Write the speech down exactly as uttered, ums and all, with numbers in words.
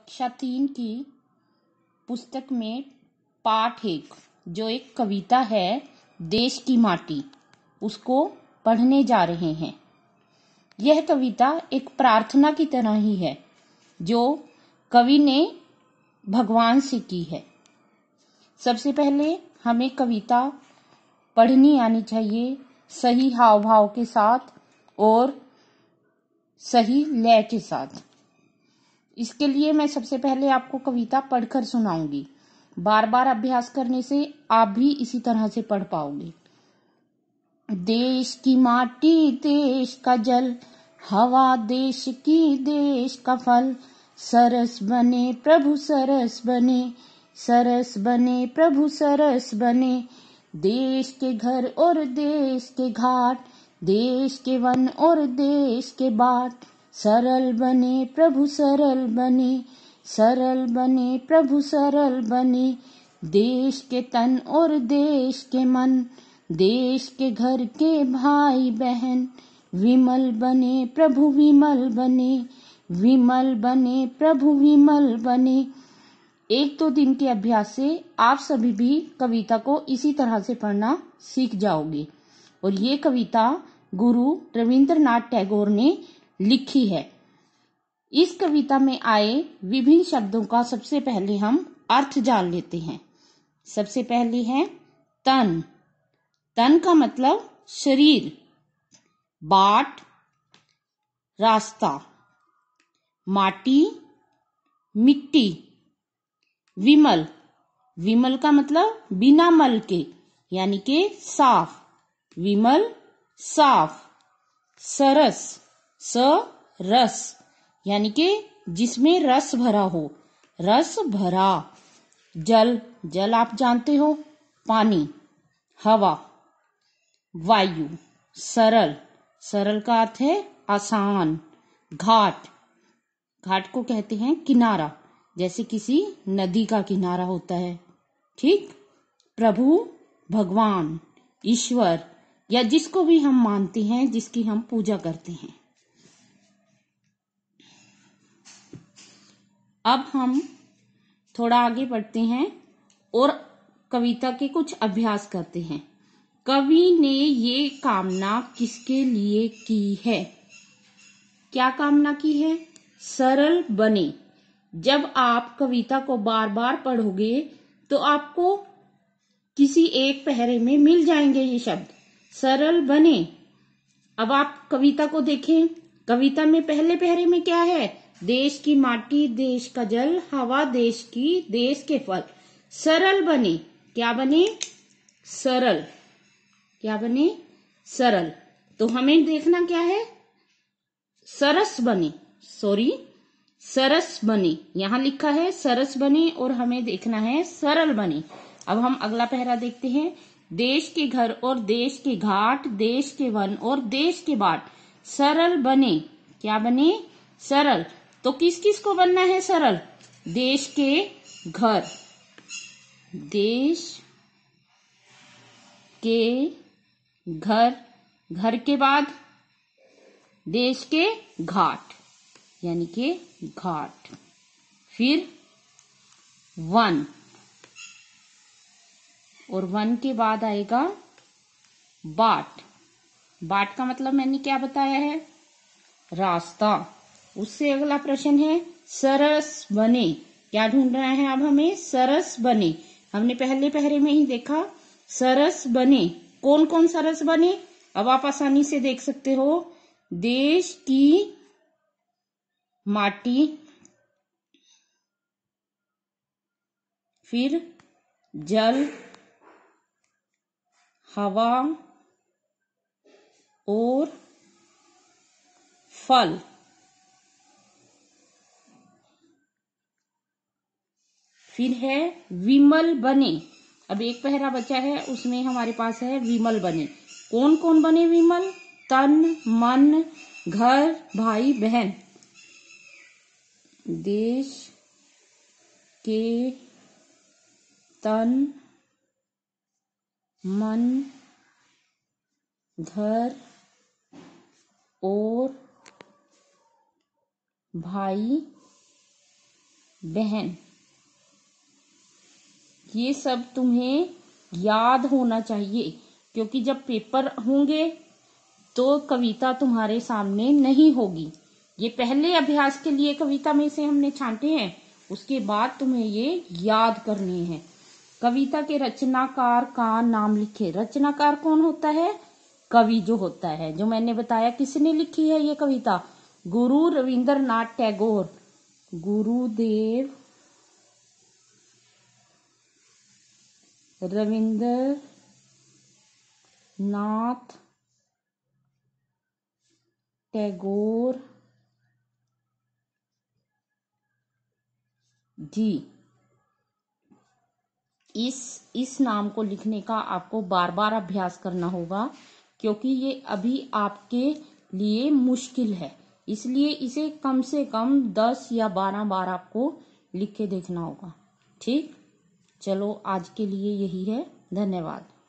कक्षा तीन की पुस्तक में पाठ एक, जो एक कविता है देश की माटी, उसको पढ़ने जा रहे हैं। यह कविता एक प्रार्थना की तरह ही है जो कवि ने भगवान से की है। सबसे पहले हमें कविता पढ़नी आनी चाहिए सही हाव भाव के साथ और सही लय के साथ। इसके लिए मैं सबसे पहले आपको कविता पढ़कर सुनाऊंगी। बार बार अभ्यास करने से आप भी इसी तरह से पढ़ पाओगे। देश की माटी, देश का जल, हवा देश की, देश का फल, सरस बने प्रभु सरस बने, सरस बने प्रभु सरस बने। देश के घर और देश के घाट, देश के वन और देश के बाट, सरल बने प्रभु सरल बने, सरल बने प्रभु सरल बने। देश के तन और देश के मन, देश के घर के भाई बहन, विमल बने प्रभु विमल बने, विमल बने प्रभु विमल बने। एक दो दिन के अभ्यास से आप सभी भी कविता को इसी तरह से पढ़ना सीख जाओगे। और ये कविता गुरु रविंद्रनाथ टैगोर ने लिखी है। इस कविता में आए विभिन्न शब्दों का सबसे पहले हम अर्थ जान लेते हैं। सबसे पहले है तन। तन का मतलब शरीर, बाट रास्ता, माटी मिट्टी, विमल, विमल का मतलब बिना मल के यानी के साफ, विमल साफ, सरस, स रस यानी के जिसमें रस भरा हो, रस भरा। जल, जल आप जानते हो, पानी, हवा, वायु, सरल, सरल का अर्थ है आसान, घाट, घाट को कहते हैं किनारा, जैसे किसी नदी का किनारा होता है, ठीक। प्रभु, भगवान, ईश्वर या जिसको भी हम मानते हैं, जिसकी हम पूजा करते हैं। अब हम थोड़ा आगे बढ़ते हैं और कविता के कुछ अभ्यास करते हैं। कवि ने ये कामना किसके लिए की है? क्या कामना की है? सरल बने। जब आप कविता को बार बार पढ़ोगे तो आपको किसी एक पहरे में मिल जाएंगे ये शब्द, सरल बने। अब आप कविता को देखें। कविता में पहले पहरे में क्या है? देश की माटी, देश का जल, हवा देश की, देश के फल, सरल बने। क्या बने? सरल। क्या बने? सरल। तो हमें देखना क्या है? सरस बने, सॉरी सरस बने। यहां लिखा है सरस बने और हमें देखना है सरल बने। अब हम अगला पहरा देखते हैं। देश के घर और देश के घाट, देश के वन और देश के बाट, सरल बने। क्या बने? सरल। तो किस किस को बनना है सरल? देश के घर, देश के घर, घर के बाद देश के घाट यानी के घाट, फिर वन, और वन के बाद आएगा बाट। बाट का मतलब मैंने क्या बताया है? रास्ता। उससे अगला प्रश्न है सरस बने। क्या ढूंढ रहे हैं अब हमें? सरस बने। हमने पहले पहरे में ही देखा सरस बने। कौन कौन सरस बने? अब आप आसानी से देख सकते हो। देश की माटी, फिर जल, हवा और फल, फिर है विमल बने। अब एक पहरा बचा है, उसमें हमारे पास है विमल बने। कौन कौन बने विमल? तन, मन, घर, भाई, बहन। देश के तन, मन, घर और भाई बहन। ये सब तुम्हें याद होना चाहिए, क्योंकि जब पेपर होंगे तो कविता तुम्हारे सामने नहीं होगी। ये पहले अभ्यास के लिए कविता में से हमने छांटे हैं, उसके बाद तुम्हें ये याद करनी है। कविता के रचनाकार का नाम लिखे। रचनाकार कौन होता है? कवि जो होता है, जो मैंने बताया। किसने लिखी है ये कविता? गुरु रविंद्रनाथ टैगोर। गुरुदेव रविंद्रनाथ टैगोर जी। इस इस नाम को लिखने का आपको बार बार अभ्यास करना होगा, क्योंकि ये अभी आपके लिए मुश्किल है। इसलिए इसे कम से कम दस या बारह बार आपको लिख के देखना होगा। ठीक, चलो आज के लिए यही है। धन्यवाद।